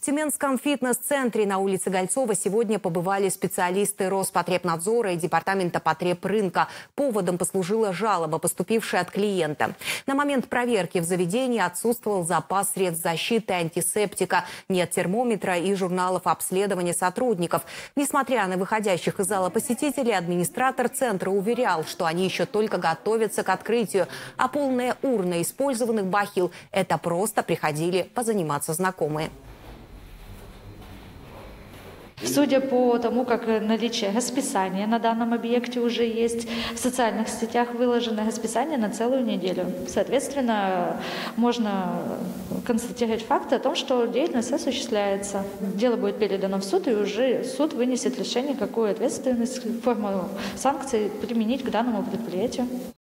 Тюменском фитнес-центре на улице Гольцова сегодня побывали специалисты Роспотребнадзора и Департамента потребрынка. Поводом послужила жалоба, поступившая от клиента. На момент проверки в заведении отсутствовал запас средств защиты, антисептика, нет термометра и журналов обследования сотрудников. Несмотря на выходящих из зала посетителей, администратор центра уверял, что они еще только готовятся к открытию, а полная урна использованных бахил – это просто приходили позаниматься знакомые. Судя по тому, как наличие расписания на данном объекте уже есть, в социальных сетях выложено расписание на целую неделю. Соответственно, можно констатировать факт о том, что деятельность осуществляется. Дело будет передано в суд, и уже суд вынесет решение, какую ответственность, форму санкций применить к данному предприятию.